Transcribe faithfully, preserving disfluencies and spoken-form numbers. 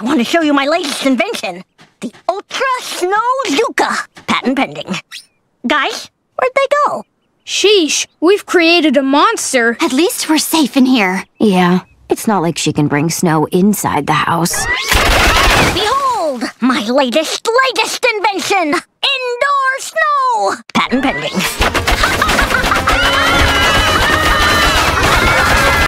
I want to show you my latest invention. The Ultra Snow Zuka. Patent pending. Guys, where'd they go? Sheesh, we've created a monster. At least we're safe in here. Yeah, it's not like she can bring snow inside the house. Behold, my latest, latest invention. Indoor snow. Patent pending.